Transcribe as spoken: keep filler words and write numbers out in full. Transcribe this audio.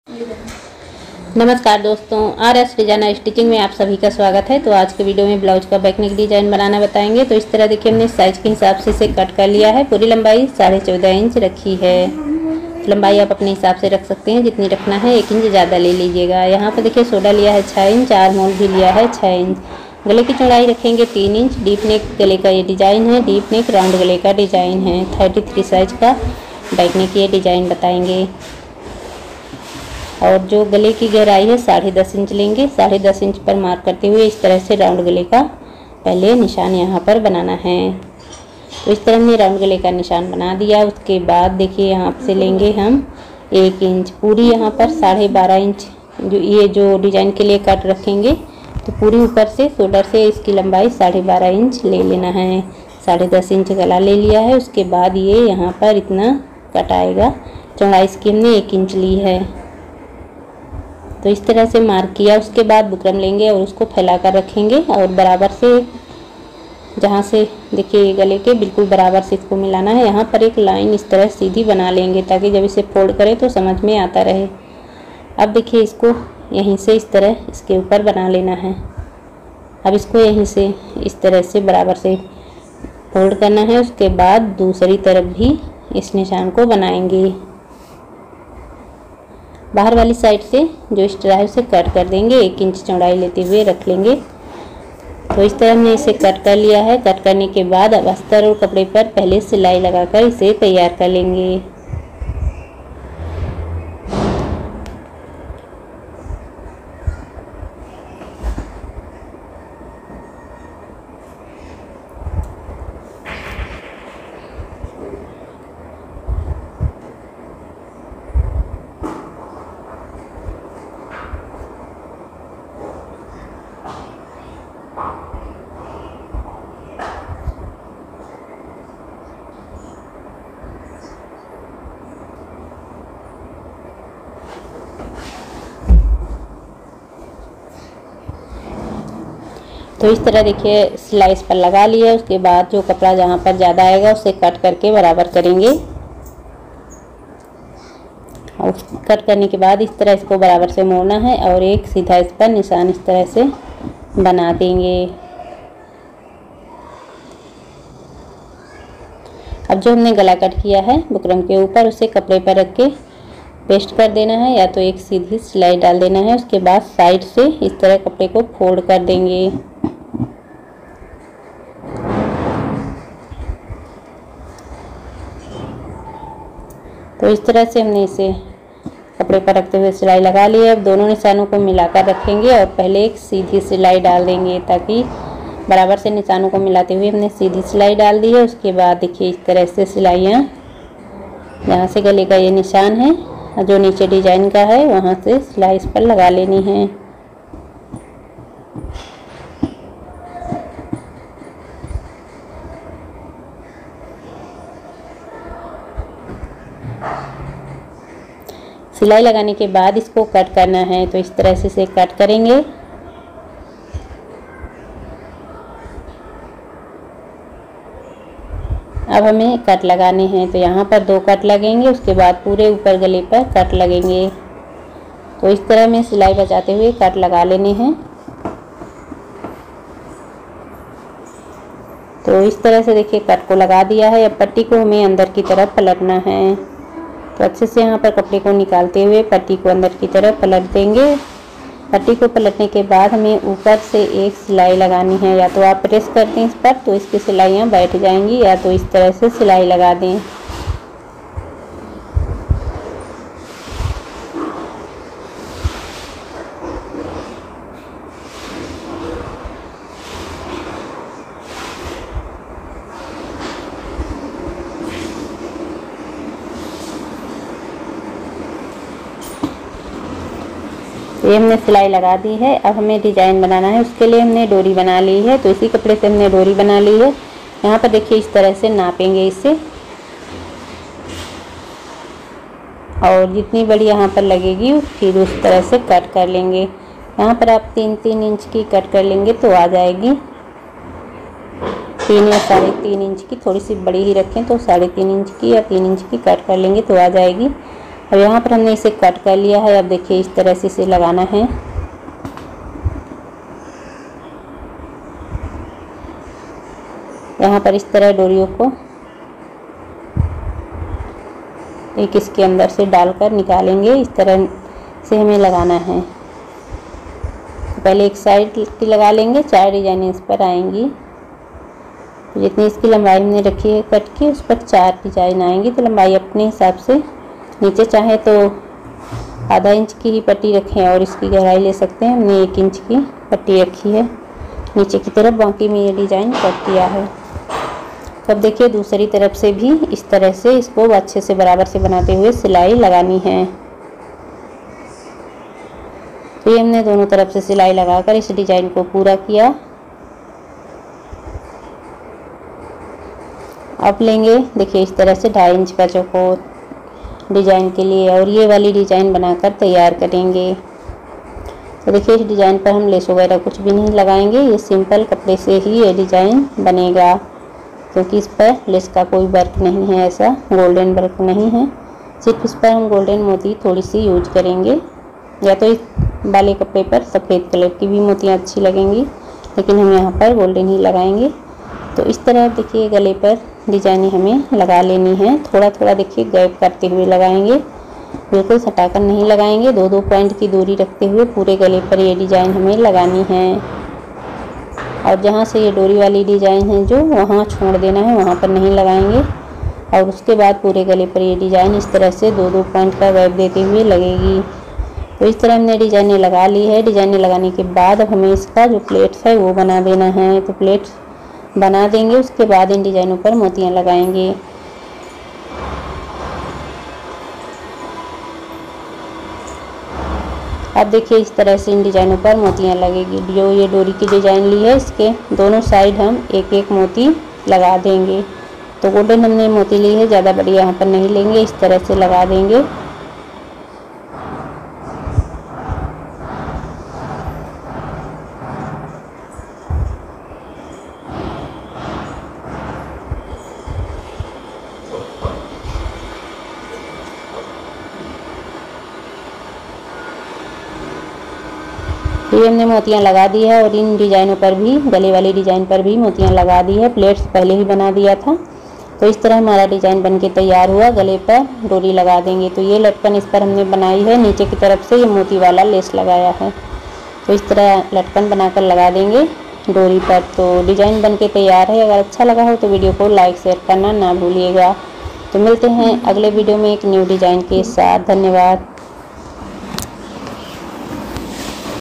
नमस्कार दोस्तों, R S designer stitching में आप सभी का स्वागत है। तो आज के वीडियो में ब्लाउज का बैकनेक डिजाइन बनाना बताएंगे। तो इस तरह देखिए, हमने साइज के हिसाब से इसे कट कर लिया है। पूरी लंबाई साढ़े चौदह इंच रखी है। लंबाई आप अपने हिसाब से रख सकते हैं, जितनी रखना है। एक इंच ज़्यादा ले लीजिएगा। यहाँ पर देखिए सोडा लिया है छः इंच, आर्म होल भी लिया है छः इंच। गले की चौड़ाई रखेंगे तीन इंच। डीप नेक गले का ये डिज़ाइन है। डीप नेक राउंड गले का डिज़ाइन है। थर्टी थ्री साइज का बैकनेक ये डिज़ाइन बताएंगे। और जो गले की गहराई है साढ़े दस इंच लेंगे। साढ़े दस इंच पर मार्क करते हुए इस तरह से राउंड गले का पहले निशान यहाँ पर बनाना है। तो इस तरह हमने राउंड गले का निशान बना दिया। उसके बाद देखिए यहाँ से लेंगे हम एक इंच। पूरी यहाँ पर साढ़े बारह इंच जो ये जो डिज़ाइन के लिए कट रखेंगे, तो पूरी ऊपर से शोल्डर से इसकी लंबाई साढ़े बारह इंच ले लेना है। साढ़े दस इंच गला ले लिया है। उसके बाद ये यहाँ पर इतना कट आएगा। चौड़ाई इसकी हमने एक इंच ली है। तो इस तरह से मार्क किया। उसके बाद बुकरम लेंगे और उसको फैला कर रखेंगे और बराबर से जहाँ से देखिए गले के बिल्कुल बराबर से इसको मिलाना है। यहाँ पर एक लाइन इस तरह सीधी बना लेंगे ताकि जब इसे फोल्ड करें तो समझ में आता रहे। अब देखिए इसको यहीं से इस तरह इसके ऊपर बना लेना है। अब इसको यहीं से इस तरह से बराबर से फोल्ड करना है। उसके बाद दूसरी तरफ भी इस निशान को बनाएंगे। बाहर वाली साइड से जो एक्स्ट्रा है उसे कट कर देंगे। एक इंच चौड़ाई लेते हुए रख लेंगे। तो इस तरह हमने इसे कट कर लिया है। कट करने के बाद अब अस्तर और कपड़े पर पहले सिलाई लगाकर इसे तैयार कर लेंगे। तो इस तरह देखिए सिलाई इस पर लगा लिया। उसके बाद जो कपड़ा जहाँ पर ज़्यादा आएगा उसे कट करके बराबर करेंगे। और कट करने के बाद इस तरह इसको बराबर से मोड़ना है और एक सीधा इस पर निशान इस तरह से बना देंगे। अब जो हमने गला कट किया है बुकरम के ऊपर, उसे कपड़े पर रख के पेस्ट कर देना है या तो एक सीधी सिलाई डाल देना है। उसके बाद साइड से इस तरह कपड़े को फोल्ड कर देंगे। तो इस तरह से हमने इसे कपड़े पर रखते हुए सिलाई लगा ली है। अब दोनों निशानों को मिलाकर रखेंगे और पहले एक सीधी सिलाई डाल देंगे ताकि बराबर से निशानों को मिलाते हुए हमने सीधी सिलाई डाल दी है। उसके बाद देखिए इस तरह से सिलाइयाँ जहाँ से गले का ये निशान है जो नीचे डिजाइन का है वहाँ से सिलाई इस पर लगा लेनी है। सिलाई लगाने के बाद इसको कट करना है। तो इस तरह से इसे कट करेंगे। अब हमें कट लगाने हैं। तो यहाँ पर दो कट लगेंगे। उसके बाद पूरे ऊपर गले पर कट लगेंगे। तो इस तरह में सिलाई बचाते हुए कट लगा लेने हैं। तो इस तरह से देखिए कट को लगा दिया है। अब पट्टी को हमें अंदर की तरफ पलटना है। तो अच्छे से यहाँ पर कपड़े को निकालते हुए पट्टी को अंदर की तरफ पलट देंगे। पट्टी को पलटने के बाद हमें ऊपर से एक सिलाई लगानी है। या तो आप प्रेस कर दें इस पर तो इसकी सिलाइयाँ बैठ जाएंगी, या तो इस तरह से सिलाई लगा दें। ये हमने सिलाई लगा दी है। अब हमें डिजाइन बनाना है। उसके लिए हमने डोरी बना ली है। तो इसी कपड़े से हमने डोरी बना ली है। यहाँ पर देखिए इस तरह से नापेंगे इसे, और जितनी बड़ी यहाँ पर लगेगी फिर उस तरह से कट कर लेंगे। यहाँ पर आप तीन तीन इंच की कट कर लेंगे तो आ जाएगी। तीन या साढ़े तीन इंच की, थोड़ी सी बड़ी ही रखें तो साढ़े तीन इंच की या तीन इंच की कट कर लेंगे तो आ जाएगी। अब यहाँ पर हमने इसे कट कर लिया है। अब देखिए इस तरह से इसे लगाना है। यहाँ पर इस तरह डोरियों को एक इसके अंदर से डालकर निकालेंगे। इस तरह से हमें लगाना है। पहले एक साइड की लगा लेंगे, चार डिजाइन इस पर आएंगी। जितनी इसकी लंबाई हमने रखी है कट की, उस पर चार डिजाइन आएंगी। तो लंबाई अपने हिसाब से, नीचे चाहे तो आधा इंच की ही पट्टी रखें और इसकी गहराई ले सकते हैं। हमने एक इंच की पट्टी रखी है नीचे की तरफ, बाकी में ये डिजाइन कट किया है। अब देखिए दूसरी तरफ से भी इस तरह से इसको अच्छे से बराबर से बनाते हुए सिलाई लगानी है। तो ये हमने दोनों तरफ से सिलाई लगाकर इस डिजाइन को पूरा किया। अब लेंगे देखिए इस तरह से ढाई इंच का चौकोर डिजाइन के लिए और ये वाली डिजाइन बनाकर तैयार करेंगे। तो देखिए इस डिजाइन पर हम लेस वगैरह कुछ भी नहीं लगाएंगे। ये सिंपल कपड़े से ही ये डिजाइन बनेगा, क्योंकि इस पर लेस का कोई वर्क नहीं है, ऐसा गोल्डन वर्क नहीं है। सिर्फ इस पर हम गोल्डन मोती थोड़ी सी यूज करेंगे, या तो इस वाले कपड़े पर सफ़ेद कलर की भी मोतियाँ अच्छी लगेंगी, लेकिन हम यहाँ पर गोल्डन ही लगाएंगे। तो इस तरह देखिए गले पर डिजाइने हमें लगा लेनी है। थोड़ा थोड़ा देखिए गैप करते हुए लगाएंगे, बिल्कुल सटाकर नहीं लगाएंगे। दो दो पॉइंट की दूरी रखते हुए पूरे गले पर ये डिजाइन हमें लगानी है। और जहाँ से ये डोरी वाली डिजाइन है जो, वहाँ छोड़ देना है, वहाँ पर नहीं लगाएंगे। और उसके बाद पूरे गले पर ये डिजाइन इस तरह से दो दो पॉइंट का गैप देते हुए लगेगी। तो इस तरह हमने डिजाइनें लगा ली है। डिजाइनें लगाने के बाद अब हमें इसका जो प्लेट्स है वो बना देना है। तो प्लेट्स बना देंगे, उसके बाद इन डिजाइनों पर मोतियाँ लगाएंगे। अब देखिए इस तरह से इन डिजाइनों पर मोतियाँ लगेगी। जो ये डोरी की डिजाइन ली है, इसके दोनों साइड हम एक एक मोती लगा देंगे। तो गोल्डन हमने मोती ली है, ज़्यादा बड़ी यहाँ पर नहीं लेंगे, इस तरह से लगा देंगे। ये हमने मोतियाँ लगा दी है और इन डिजाइनों पर भी, गले वाली डिजाइन पर भी मोतियाँ लगा दी है। प्लेट्स पहले ही बना दिया था। तो इस तरह हमारा डिजाइन बनके तैयार हुआ। गले पर डोरी लगा देंगे। तो ये लटकन इस पर हमने बनाई है, नीचे की तरफ से ये मोती वाला लेस लगाया है। तो इस तरह लटकन बनाकर लगा देंगे डोरी पर। तो डिजाइन बनके तैयार है। अगर अच्छा लगा हो तो वीडियो को लाइक शेयर करना ना भूलिएगा। तो मिलते हैं अगले वीडियो में एक न्यू डिजाइन के साथ। धन्यवाद।